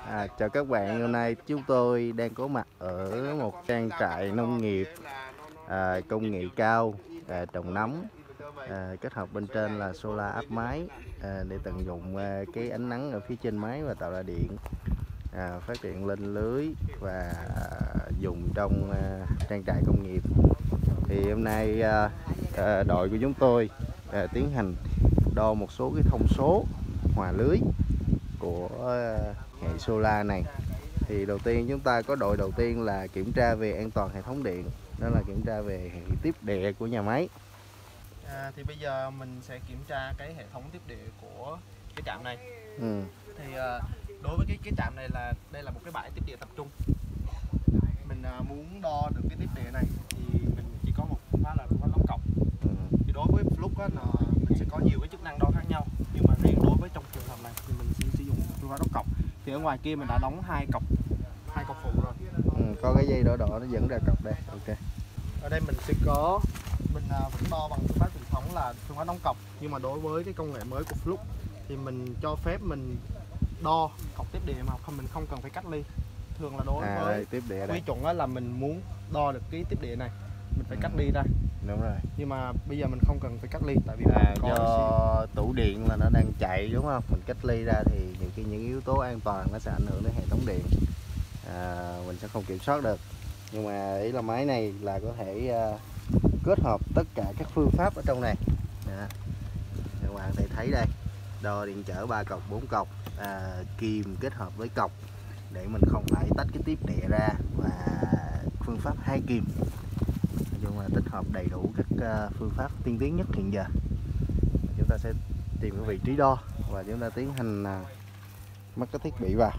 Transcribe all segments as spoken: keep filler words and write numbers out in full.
À, chào các bạn, hôm nay chúng tôi đang có mặt ở một trang trại nông nghiệp à, công nghệ cao, à, trồng nấm, à, kết hợp bên trên là solar áp mái à, để tận dụng à, cái ánh nắng ở phía trên mái và tạo ra điện, à, phát điện lên lưới và dùng trong à, trang trại công nghiệp. Thì hôm nay à, à, đội của chúng tôi à, tiến hành đo một số cái thông số hòa lưới của à, hệ solar này. Thì đầu tiên chúng ta có đội đầu tiên là kiểm tra về an toàn hệ thống điện, đó là kiểm tra về hệ tiếp địa của nhà máy. À, thì bây giờ mình sẽ kiểm tra cái hệ thống tiếp địa của cái trạm này. Ừ. Thì uh, đối với cái cái trạm này là đây là một cái bãi tiếp địa tập trung. Mình uh, muốn đo được cái tiếp địa này thì mình chỉ có một phương pháp là phương pháp đóng cọc. Ừ. Thì đối với Fluke á, mình sẽ có nhiều cái chức năng đo khác nhau, nhưng mà riêng đối với trong trường hợp này thì mình sẽ sử dụng phương pháp đóng cọc. Thì ở ngoài kia mình đã đóng hai cọc hai cọc phụ rồi. Ừ, có cái dây đỏ đỏ nó dẫn ra cọc đây. Ok. Ở đây mình sẽ có mình uh, vẫn đo bằng phương pháp truyền thống là phương pháp đóng cọc, nhưng mà đối với cái công nghệ mới của Fluke thì mình cho phép mình đo cọc tiếp địa mà không mình không cần phải cách ly. Thường là đối à, với đây, tiếp địa đây. quy chuẩn là mình muốn đo được cái tiếp địa này mình phải ừ. cách ly ra. Đúng rồi. Nhưng mà bây giờ mình không cần phải cách ly tại vì à, có do tủ điện là nó đang chạy đúng không, mình cách ly ra thì những cái những yếu tố an toàn nó sẽ ảnh hưởng đến hệ thống điện, à, mình sẽ không kiểm soát được. Nhưng mà ý là máy này là có thể uh, kết hợp tất cả các phương pháp ở trong này. Đó. Các bạn thể thấy đây, đo điện trở ba cọc bốn cọc, à, kìm kết hợp với cọc để mình không phải tách cái tiếp địa ra, và phương pháp hai kìm. Nói chung là tích hợp đầy đủ các uh, phương pháp tiên tiến nhất hiện giờ. Chúng ta sẽ tìm cái vị trí đo và chúng ta tiến hành uh, mắc cái thiết bị vào.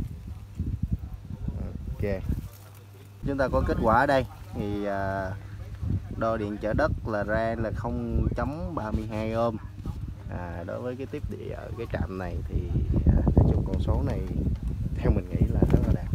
Ok, chúng ta có kết quả ở đây thì uh, đo điện trở đất là ra là không chấm ba mươi hai ohm. À, đối với cái tiếp địa ở cái trạm này thì uh, nói chung con số này theo mình nghĩ là rất là đạt.